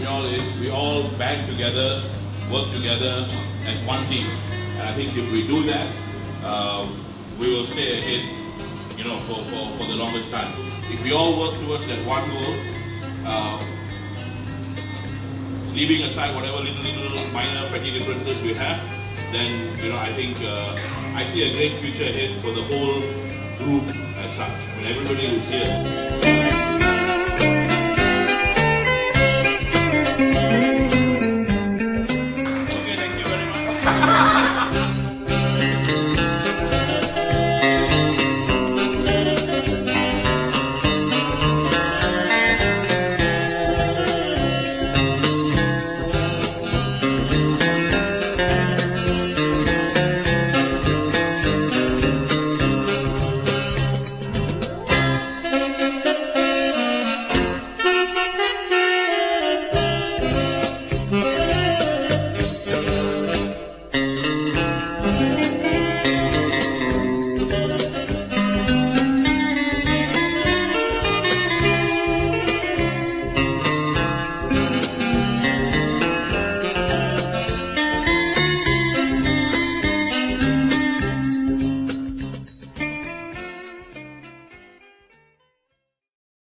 kuih-muih is we all band together, work together as one team. And I think if we do that, we will stay ahead, for the longest time. If we all work towards that one goal, leaving aside whatever little minor petty differences we have, then I think I see a great future ahead for the whole group as such. I mean, everybody who's here.